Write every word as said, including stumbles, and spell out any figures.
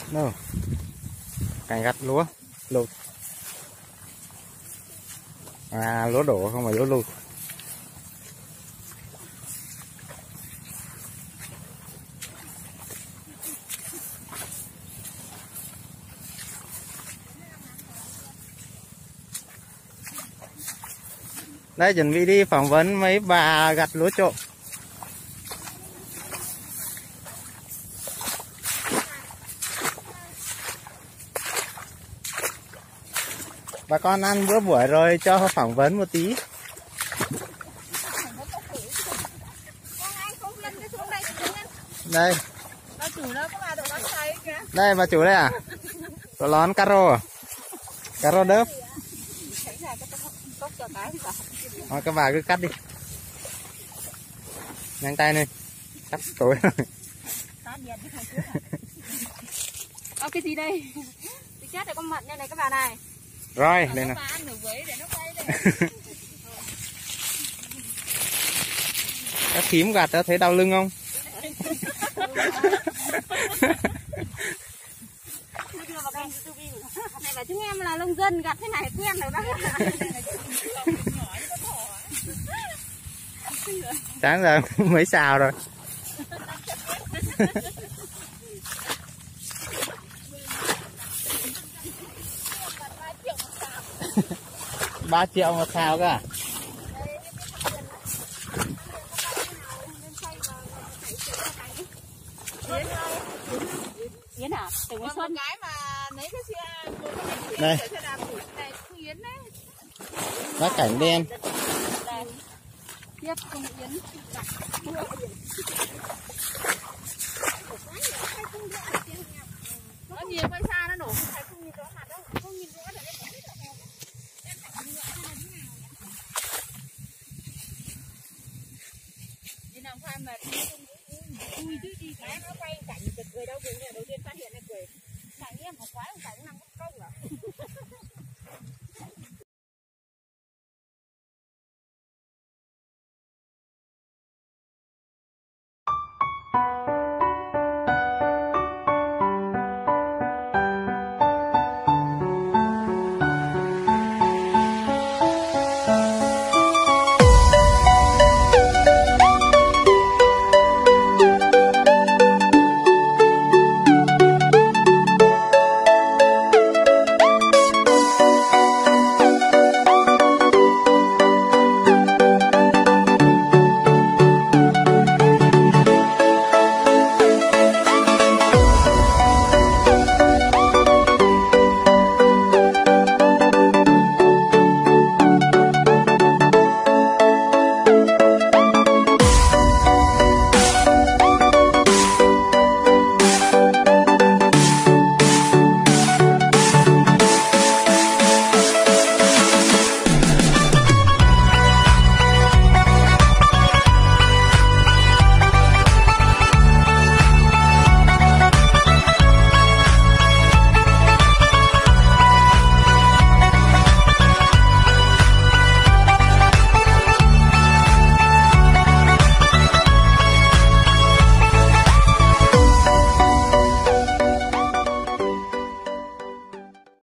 Đâu? Cảnh gặt lúa lụt. À, lúa đổ không phải lúa lụt. Đây chuẩn bị đi phỏng vấn mấy bà gặt lúa trộm. Bà con ăn bữa buổi rồi cho phỏng vấn một tí. Đây. Đây bà chủ đây à? Có lón caro à? Caro đớp. Thôi các bà cứ cắt đi. Nhanh tay lên. Cắt tối rồi. Ô cái gì đây? Thì chết rồi con mận đây này các bà này. Rồi, lên nào. Các thím gạt đã thấy đau lưng không? Này bảo chúng em là nông dân gặt thế này quen rồi bác. Sáng giờ mấy xào rồi. Ba triệu một xào cả. Yến à? Tỉnh Nguyễn Xuân. Cái mà lấy cái xe đây. Yến đấy. Lá cảnh đen. Tiếp cùng Yến. Nó nhiều quay xa nó nổ không phải không nhìn rõ mặt đâu, không nhìn rõ được em biết là em phải nhìn rõ là thế nào. Đi làm khoai mệt vui chứ đi cái nó quay cảnh được cười đâu, cười đầu tiên phát hiện là cười. Cảnh em một quái, cảnh năm công à.